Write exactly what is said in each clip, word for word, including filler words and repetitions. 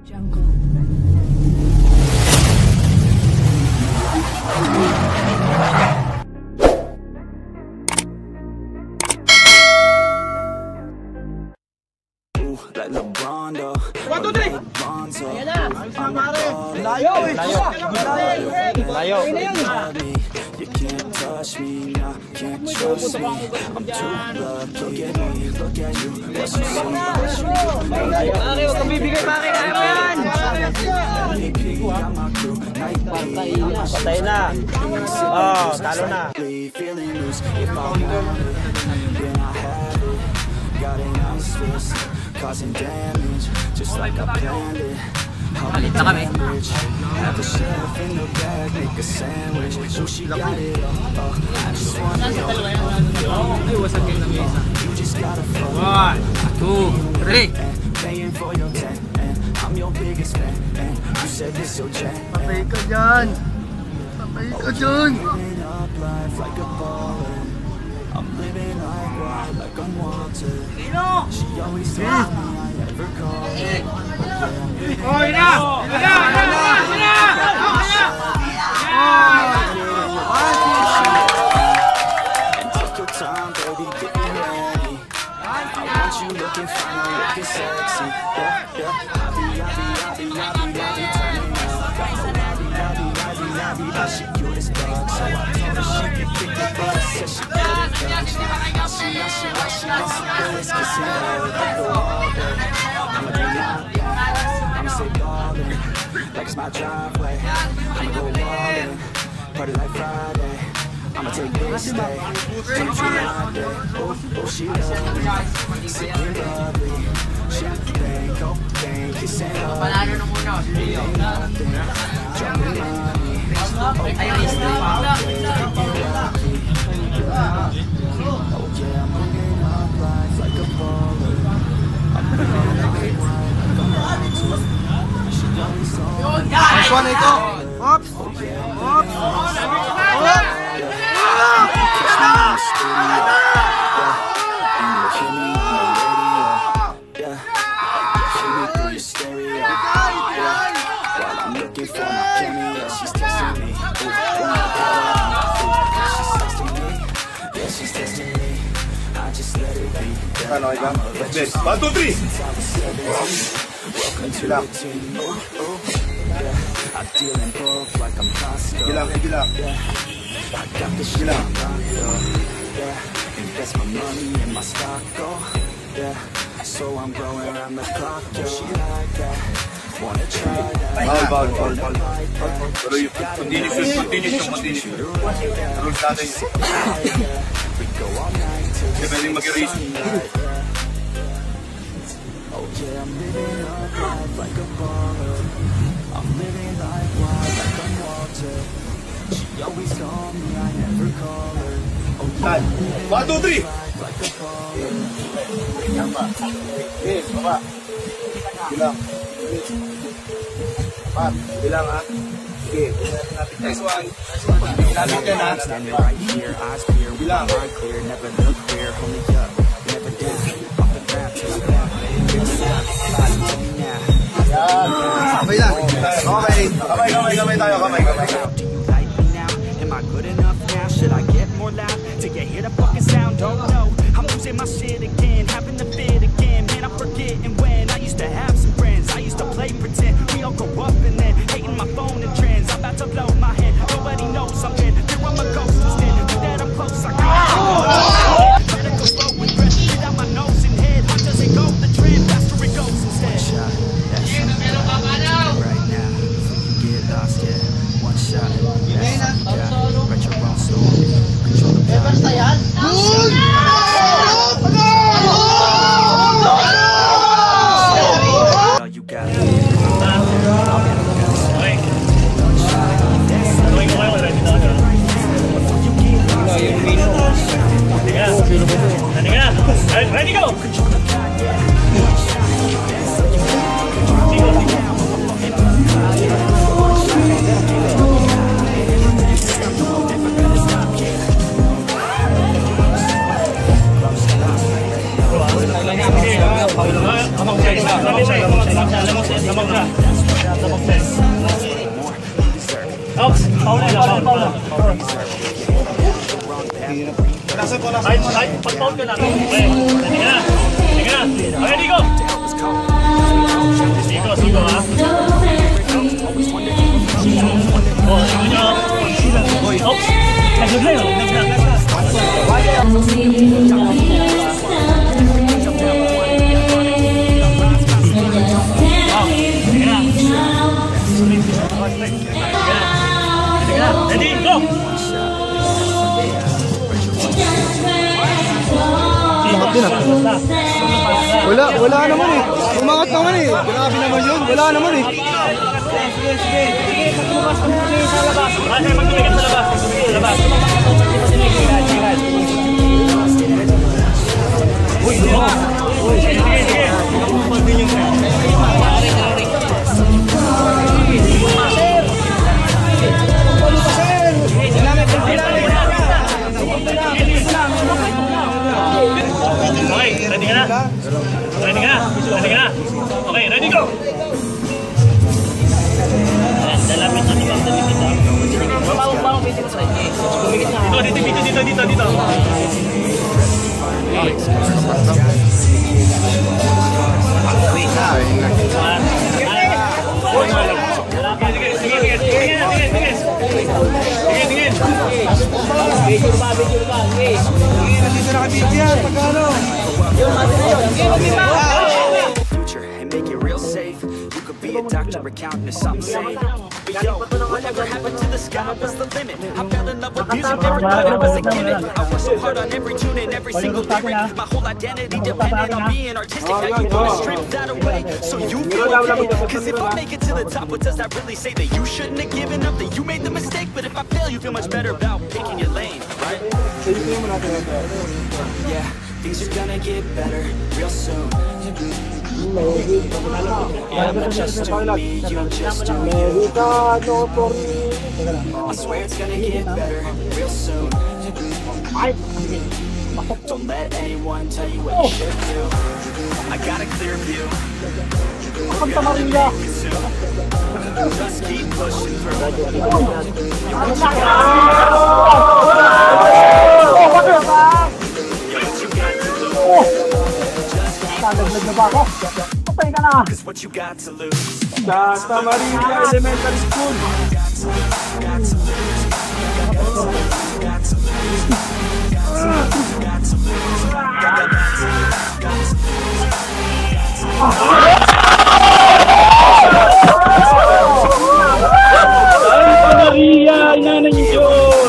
Like LeBron, though. one, two, three! Ayan na! Layo eh! Layo! You can't touch me now, can't trust me. I'm too loved, look at me, look at you. What you see, what you do. Pare, huwag kang bibigay, pare! Kaya mo yan! Patay na! Oh, talo na! Feeling loose, if I want it, then I have it. Got an ice fist, causing damage, just like I planned it. Palit na kami. Have a chef in the bag, make a sandwich. So she got it all. I just wanna know. You just gotta fuck. one, two, three! Paying for your tent, and I'm your biggest fan. And you said this your jet. Patay ka dyan! Patay ka dyan! Living up life like a baller. I'm living like wild, like I'm Walter. She always tells me I never call her. Oh, yun na! Yun na! Yun na! Yun na! And take your time, baby, get ready. I want you looking fine, looking sexy. Yeah, yeah. I be, I be, I be, I be, I be turning up. I be, I be, I be, I be, but she cute as fuck. So I told her she could kick the butt. Said she good at that. Now she, now she, now she wants some girls kissing her. I go all day. I'ma be out there. I'ma stay ballin', like it's my driveway. I'ma go all in, party like Friday. I'ma take this day, take to my day. Oh, oh, she love me, sick and lovely. Champagne, cocaine, kissing her. It ain't nothing, jumping money. Oh, yeah, I'm living up life like a baller. I'm living like one. Nice one, Nico! Oops! Oops! Oops! Ano, iba? Let's one, two, three! Silang. Silang, silang. Silang. Invest my money in my stock, oh, yeah. So I'm growing around the clock, yo. She like that, wanna try that. Bawal, bawal, bawal, bawal. Pero yung continuous yung continuous yung continuous. Rules natin. Kasi pwedeng mag-erase. Oh yeah, I'm living up life like a baller. I'm living like wild, like I'm Walter. She always call me, I never call her. Oh yeah, one, two, three! like a baller. Yes, baba. Bilang. Pat, bilang ha. Okay, next one. Bilang ka na. Standing right here, eyes clear, with my mind clear, never look clear, hold me up, never down, off the ground till I'm down. Sabay lang. Okay. Kamay, kamay, kamay tayo. Kamay, kamay. Do you like me now? Am I good enough now? Should I get more loud to get hear the fucking sound? Don't know. I'm losing my shit again, having to fit again. Man, I'm forgetting when I used to have some friends. I used to play pretend. We all grow up and then hating my phone and trends. I'm about to blow my head. Nobody knows I'm dead. Here I'm a ghost instead. Now that I'm close, I can't. Better go slow with breath. Get out my nose and head. How does it go? The trend faster it goes instead. That's right now. Before you get lost, yeah. One shot. That's all you got. Write your own story. Control the Lamang na. Lamang na. Ops! Paula na, Paula. Ay, ay, pag-paul ka na. Okay, hindi ka na. Hindi ka na. Okay, Nico! Nico, Nico ha? Oh, Nico nyo. Ops! Naglag na yun. Naglag na. Ready, go! Wala, wala naman eh. Umangat naman eh. Grabe naman yun. Wala naman eh. Sige, sige. Sige, paglumas ka muna sa labas. Ay, magtumigil sa labas. Sa labas. Uy, no. Sige, sige, sige. Pagpapagin yung okay, ready ka na? Ready ka na? Ready ka na? Okay, ready, go! Dalapit na dito, dalapit na dito. Babawang-bawang dito sa dito, dito, dito, dito, dito, dito. Wait na. Sige, sige, sige, sige, sige, sige. Sige, sige. Video ba, video ba, sige. Sige, nandito na ka-video yan, pagkano. Yun, mati na yun. Future and make it real safe. You could be a doctor, accountant, or something safe. But yo, whatever happened to the sky was the limit. I fell in love with music, never thought it was a gimmick. I worked so hard on every tune and every single lyric. My whole identity depended on being artistic. Now you wanna strip that away, so you feel okay. Cause if I make it to the top, what does that really say? That you shouldn't have given up, that you made the mistake. But if I fail, you feel much better about picking your lane, right? Yeah, things are gonna get better real soon. Yeah, I'ma just do me, you just do you. I swear it's gonna get better real soon. Don't let anyone tell you what you should do. I got a clear view. We're gonna make it soon. Just keep pushing through. Cause what you got to lose. Santa Maria Elementary School. Got to lose. Got to lose. Got to lose. Got to Santa Maria, inana niyo yun.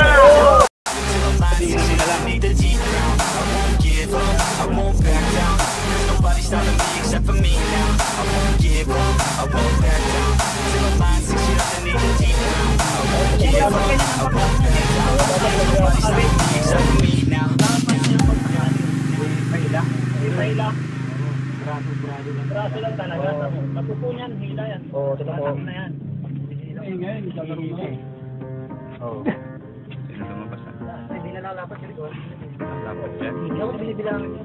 I won't back down. There's nobody stopping me except for me now. I won't give up. I won't back down. Till the line six years underneath the deep ground. I won't give up. I won't back down. There's nobody stopping me except for me now. Braso lang talaga. Matutunan, hila yan. Oo, totoo. Na yan. Eh, ngayon, isang laro na. Oo. Sino lumabas na? Hindi na nalapat sa likod. Nalapat siya? Hindi ako binibilangan niya.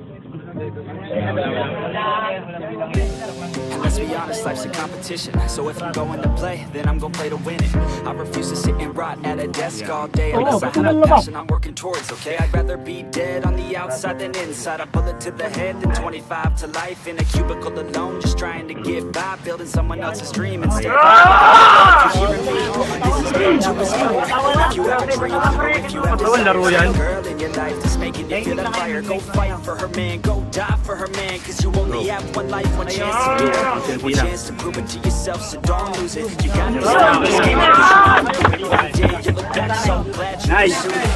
Let's be honest, life's a competition. So if I'm going to play, then I'm gonna play to win it. I refuse to sit and rot at a desk all day unless I have a passion I'm working towards, okay? I'd rather be dead on the outside than inside. A bullet to the head than twenty-five to life in a cubicle alone, just trying to get by, building someone else's dream instead. If you're hearing me, this is getting to inspire. If you have a dream, or if you have desire, a girl in your life that's making you feel that fire, go fight for her man, go die for her man, cause you only have one life, one chance to do it, one chance to prove it to yourself, so don't lose it. You got to stop this game, every day you look back, so glad you pursued it.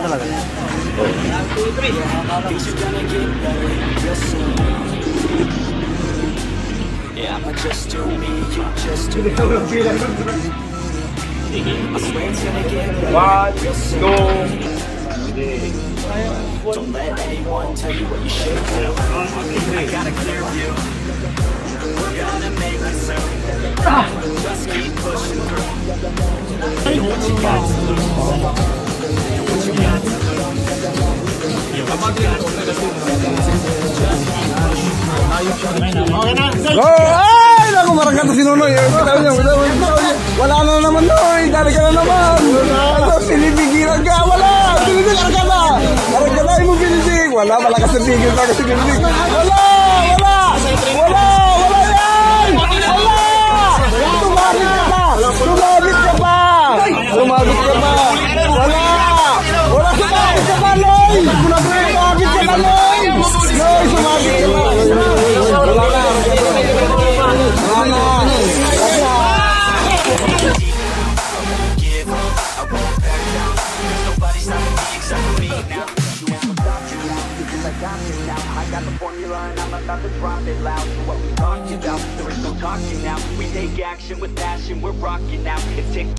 Things are gonna get better real soon. Yeah, I'ma just do me, you just do you. I swear it's gonna get better real soon. Don't let anyone tell you what you should do. I got a clear view. We're gonna make it soon. Just keep pushing through. What you got to lose? What you got to lose? What you got to lose? Just keep pushing through. Go! Ay! Naku, marang naman yun. Bitaw niya, bitaw niya, bitaw niya. Wala na naman Noy. Dali ka na naman. Ano, sinipigilan ka. Wala. Sinipigilan ka na. Parang ka na mo pinisig. Wala, malakas na pigil ka kasi pinisig. Wala, wala. Wala, wala yan. Wala. Tumabit ka pa. Tumabit ka pa. Tumabit ka pa. Wala. Wala, sumabit ka pa, Noy. Sumabit ka pa, Noy. Noy, sumabit ka pa. Wala na. Wala na. I got the formula and I'm about to drop it loud. So what we talking about? There is no talking now. We take action with passion. We're rocking now. It's tick.